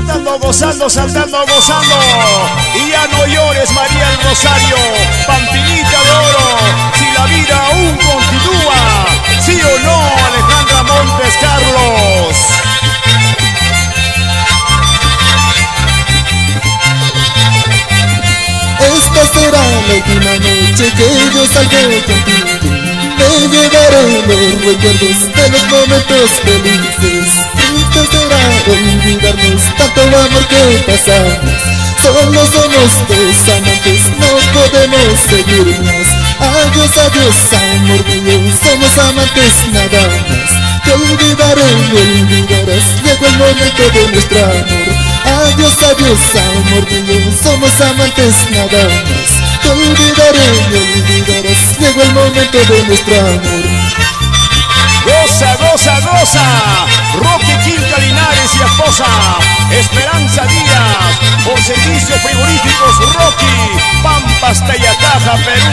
Saltando, gozando, saltando, gozando. Y ya no llores, María del Rosario, Pampinita de oro, si la vida aún continúa. ¿Sí o no, Alejandra Montes Carlos? Esta será la última noche que yo salgo contigo. Me llevaré los recuerdos de los momentos felices. Triste será olvidarnos tanto amor que pasamos. Solo somos dos amantes, no podemos seguirnos. Adiós, adiós, amor mío, somos amantes nada más. Te olvidaré y olvidarás, llegó el momento de nuestro amor. Adiós, adiós, amor mío, somos amantes nada más. Te olvidaré y olvidarás, llegó el momento de nuestro amor. Goza, goza, goza. Roque Quinta Linares y esposa Esperanza Díaz, por servicios frigoríficos Rocky, Pampas, Tayataja, Perú.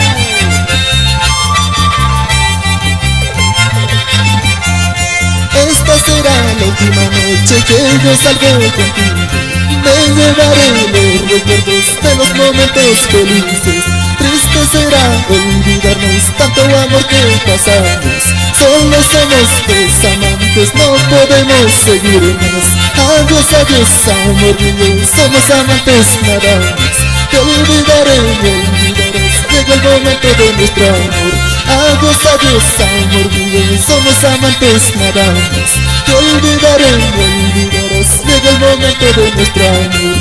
Esta será la última noche que yo salgo contigo. Me llevaré los recuerdos de los momentos felices. Triste será olvidarnos tanto amor que pasamos. Solo somos dos amantes, no podemos seguirnos. Adiós, adiós, amor mío, somos amantes nada más. Te olvidaré y olvidarás, llega el momento de nuestro amor. Adiós, adiós, amor mío, somos amantes nada más. Te olvidaré y olvidarás, llega el momento de nuestro amor.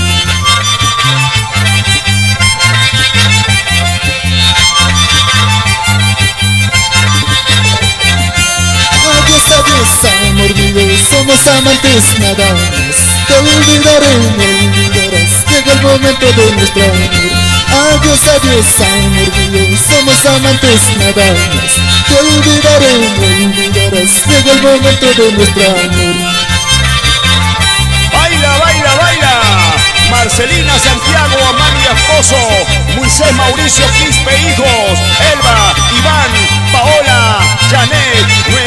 Adiós, adiós, amor mío, somos amantes nada más. Te olvidaré y olvidarás, llega el momento de nuestro amor. Adiós, adiós, amor mío, somos amantes nada más. Te olvidaré y olvidarás, llega el momento de nuestro amor. Baila, baila, baila. Marcelina Santiago, Amalia Esposo, Moisés Mauricio Quispe, hijos, Elba, Iván, Paola, Janet,